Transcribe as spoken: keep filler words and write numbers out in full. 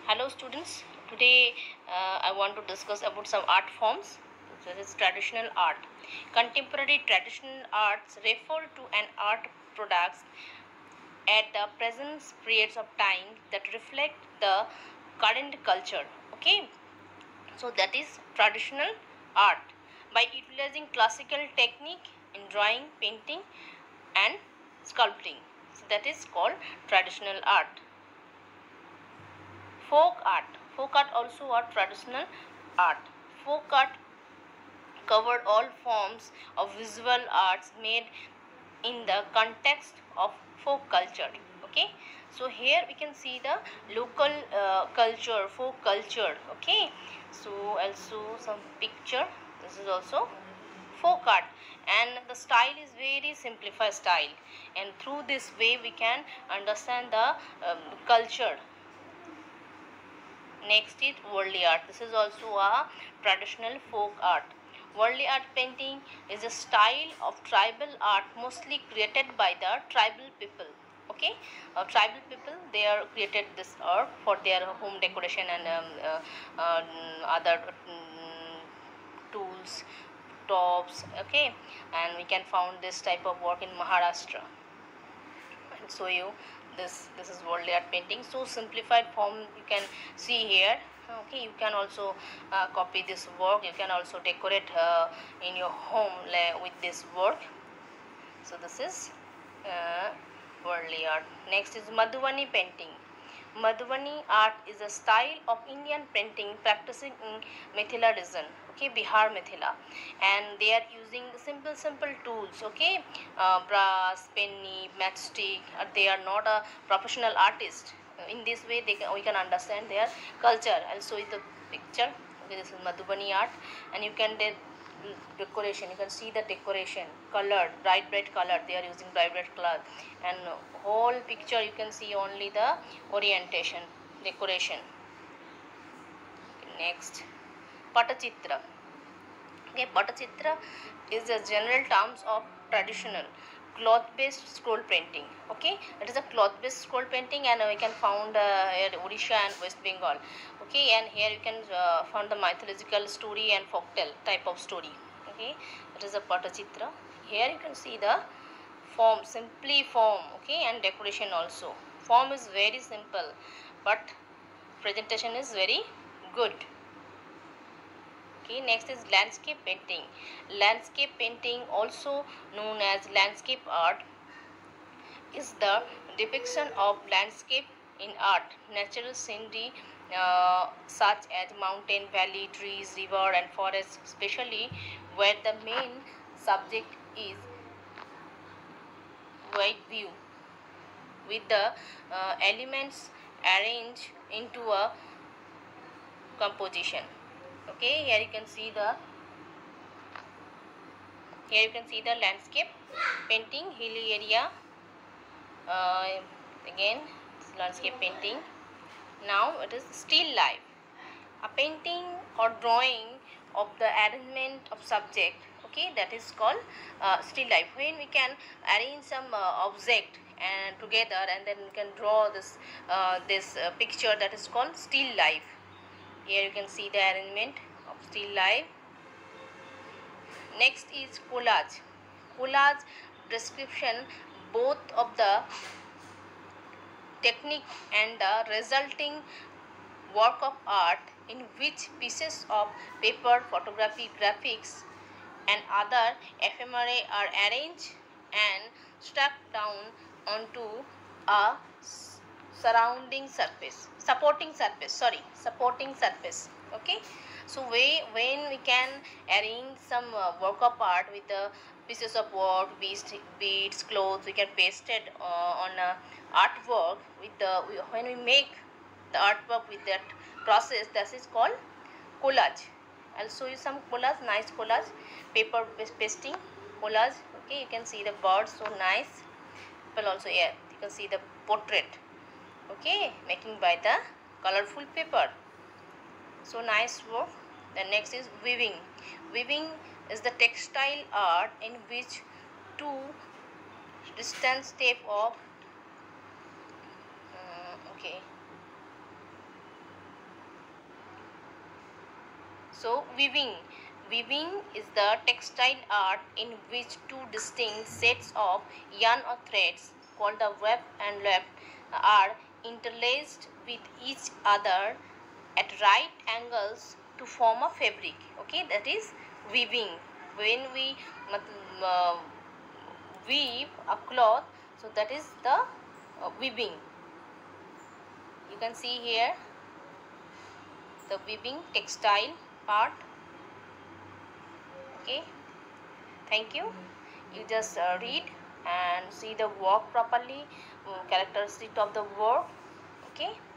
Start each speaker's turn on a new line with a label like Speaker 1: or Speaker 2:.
Speaker 1: Hello students, today uh, I want to discuss about some art forms. This is traditional art. Contemporary traditional arts refer to an art products at the present periods of time that reflect the current culture. Okay, so that is traditional art by utilizing classical technique in drawing, painting and sculpting. So that is called traditional art. Folk art. Folk art also are traditional art. Folk art covered all forms of visual arts made in the context of folk culture. Okay, so here we can see the local uh, culture, folk culture. Okay, so also some picture. This is also folk art, and the style is very simplified style, and through this way we can understand the um, culture. Next is worldly art. This is also a traditional folk art. Worldly art painting is a style of tribal art mostly created by the tribal people. Okay, uh, tribal people, they are created this art for their home decoration and um, uh, uh, other um, tools, tops. Okay, and we can found this type of work in Maharashtra. And show you this this is worldly art painting, so simplified form you can see here. Okay, you can also uh, copy this work. You can also decorate uh, in your home with this work. So this is uh, worldly art. Next is Madhubani painting. Madhubani art is a style of Indian painting practicing in Mithila region, okay, Bihar, Mithila, and they are using simple simple tools, okay, uh, brass, penny, matchstick. Uh, they are not a professional artist. In this way, they can, we can understand their culture. I'll show you the picture. Okay, this is Madhubani art, and you can de decoration. You can see the decoration, colored, bright bright color. They are using bright bright color, and whole picture you can see only the orientation, decoration. Next, Patachitra. Okay, Patachitra is a general terms of traditional cloth-based scroll painting. Okay, it is a cloth-based scroll painting, and we can found uh, in Odisha and West Bengal. Okay, and here you can uh, find the mythological story and folktale type of story. Okay, it is a Patachitra. Here you can see the form, simply form. Okay, and decoration also. Form is very simple, but presentation is very good. Okay, next is landscape painting. Landscape painting, also known as landscape art, is the depiction of landscape in art, natural scenery uh, such as mountain, valley, trees, river and forests, especially where the main subject is wide view with the uh, elements arranged into a composition. Okay, here you can see the here you can see the landscape painting, hilly area. Uh, again, landscape painting. Now it is still life, a painting or drawing of the arrangement of subject. Okay, that is called uh, still life. When we can arrange some uh, object and together, and then we can draw this uh, this uh, picture, that is called still life. Here you can see the arrangement of still life. Next is collage. Collage description both of the technique and the resulting work of art, in which pieces of paper, photography, graphics and other ephemerae are arranged and stuck down onto a surrounding surface, supporting surface, sorry, supporting surface. Okay, so we, when we can arrange some uh, work of art with the pieces of work, beads, beads, clothes, we can paste it uh, on a artwork with the, when we make the artwork with that process, that is called collage. I'll show you some collage, nice collage, paper pasting collage. Okay, you can see the birds, so nice. People also, yeah, you can see the portrait. Okay, making by the colorful paper, so nice work. The next is weaving. Weaving is the textile art in which two distant step of uh, okay So weaving. Weaving is the textile art in which two distinct sets of yarn or threads called the weft and loop are interlaced with each other at right angles to form a fabric. Okay, that is weaving. When we uh, weave a cloth, so that is the uh, weaving. You can see here the weaving textile part. Okay, thank you. You just uh, read and see the work properly, um, characteristic of the work. Okay.